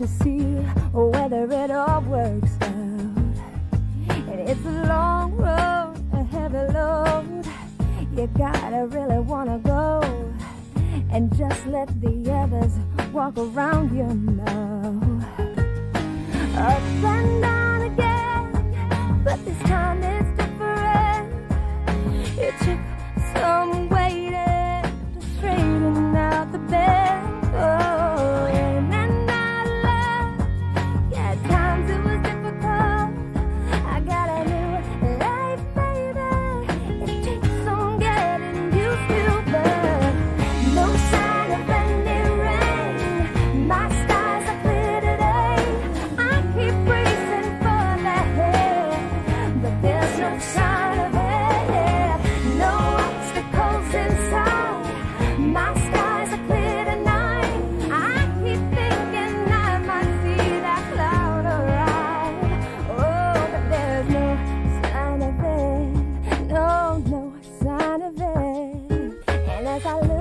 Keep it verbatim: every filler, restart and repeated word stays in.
to see whether it all works out. And it's a long road, a heavy load. You gotta really wanna go, and just let the others walk around you now. Up and down again, but this time it's different. It took some waiting to straighten out the bed. Oh, and then I left. Yeah, at times it was difficult. I got a new life, baby. It takes some getting used to, but no sign of any rain. My skies are clear today. I keep bracing for that head, but there's no sign of it. No obstacles inside. My skies are clear tonight. I keep thinking I might see that cloud arrive. Oh, but there's no sign of it. No, no sign of it. And as I look